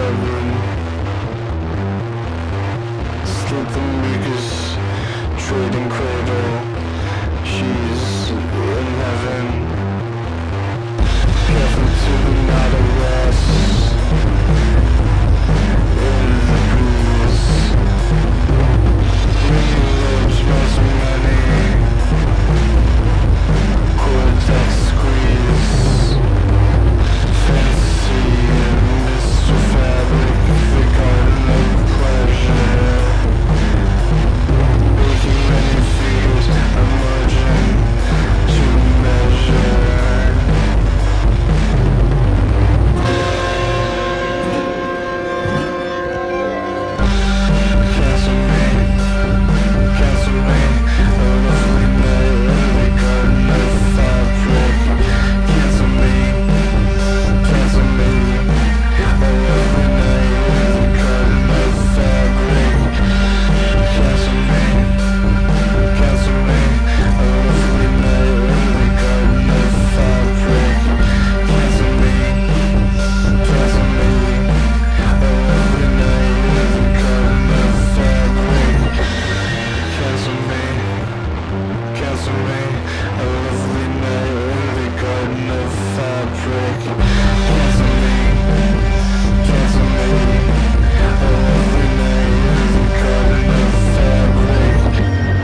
Slit the mucus, trading cradle. She's in heaven. Careful to not arrest. In the breeze. Ringing lobes, smells of money. Cortex squeeze. Fancy and Mr. Fabric, the garden of pleasure. Making many figures emerging to measure. Cancel me, a lovely night in the garden of fabric. Cancel me, a lovely night in the garden of fabric. Cancel me, a lovely night in the garden of fabric. Cancel me, a lovely night in the garden of fabric. Cancel me, a lovely night in the garden of fabric. Cancel me, a lovely night in the garden of fabric.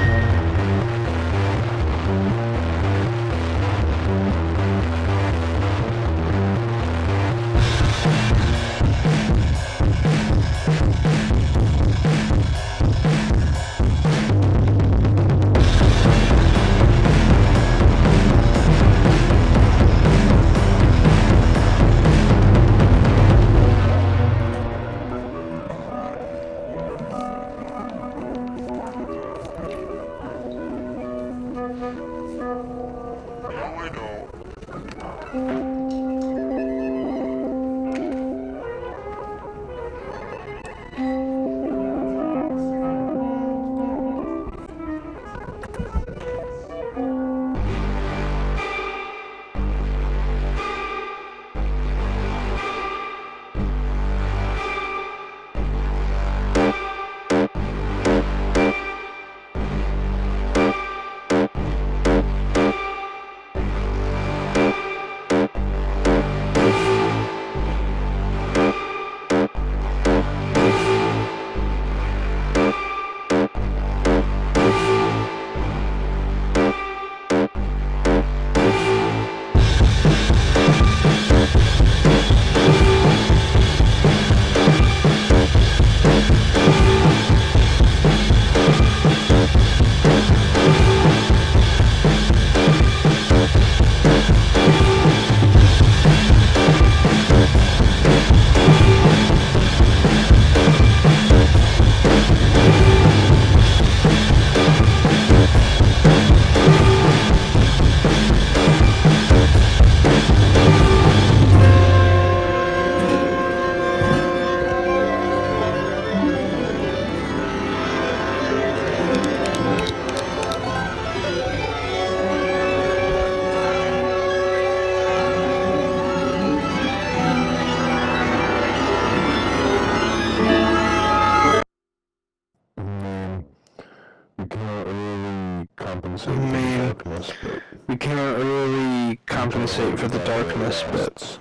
We cannot really compensate for the darkness, but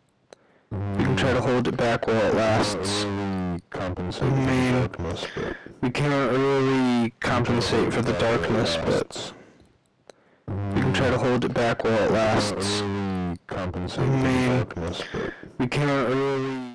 we can try to hold it back while it lasts. We cannot really compensate for the darkness, but we can try to hold it back while it lasts. We cannot really